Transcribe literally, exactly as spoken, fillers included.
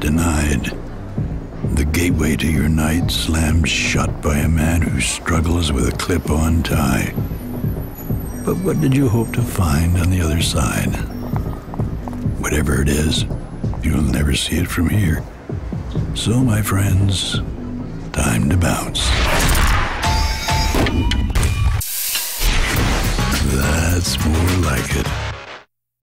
denied. The gateway to your night slammed shut by a man who struggles with a clip-on tie. But what did you hope to find on the other side? Whatever it is, you'll never see it from here. So, my friends, time to bounce. That's more like it.